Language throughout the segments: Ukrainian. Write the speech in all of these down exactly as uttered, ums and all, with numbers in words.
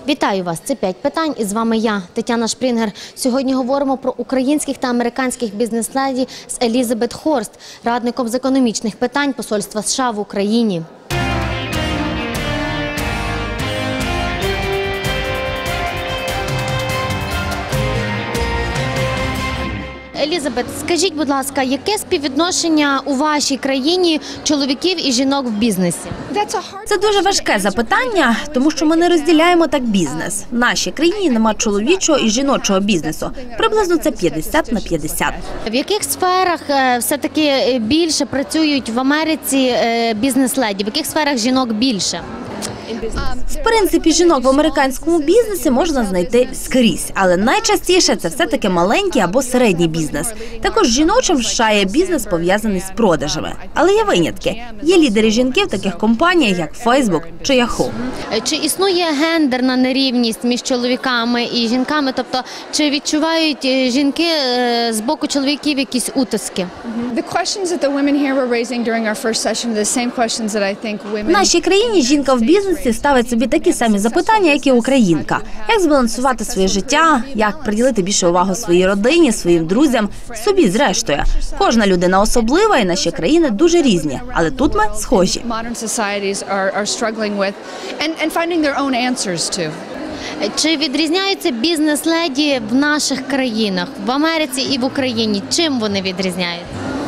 Вітаю вас! Це «п'ять питань» і з вами я, Тетяна Шпрінгер. Сьогодні говоримо про українських та американських бізнес-леді з Елізабет Хорст, радником з економічних питань Посольства США в Україні. Елізабет, скажіть, будь ласка, яке співвідношення у вашій країні чоловіків і жінок в бізнесі? Це дуже важке запитання, тому що ми не розділяємо так бізнес. В нашій країні немає чоловічого і жіночого бізнесу. Приблизно це п'ятдесят на п'ятдесят. В яких сферах все-таки більше працюють в Америці бізнес-леді? В яких сферах жінок більше? В принципі, жінок в американському бізнесі можна знайти скрізь, але найчастіше це все-таки маленький або середній бізнес. Також жіночим в США є бізнес, пов'язаний з продажами. Але є винятки. Є лідери жінки в таких компаніях, як Facebook чи Yahoo. Чи існує гендерна нерівність між чоловіками і жінками? Тобто, чи відчувають жінки з боку чоловіків якісь утиски? В нашій країні жінка в бізнесі ставить собі такі самі запитання, як і українка. Як збалансувати своє життя, як приділити більше уваги своїй родині, своїм друзям, собі зрештою. Кожна людина особлива і наші країни дуже різні, але тут ми схожі. Чи відрізняються бізнес-леді в наших країнах, в Америці і в Україні? Чим вони відрізняються?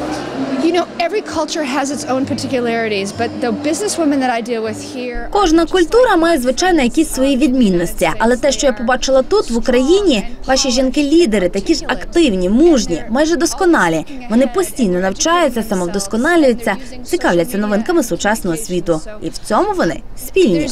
Кожна культура має, звичайно, якісь свої відмінності. Але те, що я побачила тут, в Україні, ваші жінки-лідери такі ж активні, мужні, майже досконалі. Вони постійно навчаються, самовдосконалюються, цікавляться новинками сучасного світу. І в цьому вони спільні.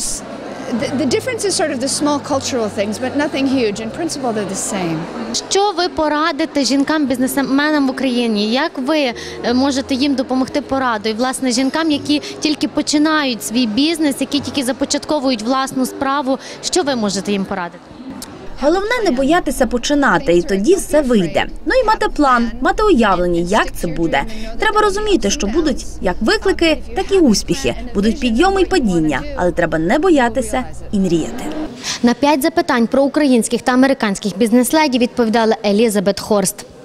Що ви порадите жінкам-бізнесменам в Україні? Як ви можете їм допомогти порадою? Власне, жінкам, які тільки починають свій бізнес, які тільки започатковують власну справу, що ви можете їм порадити? Головне не боятися починати, і тоді все вийде. Ну і мати план, мати уявлення, як це буде. Треба розуміти, що будуть як виклики, так і успіхи. Будуть підйоми і падіння, але треба не боятися і мріяти. На п'ять запитань про українських та американських бізнес-леді відповідала Елізабет Хорст.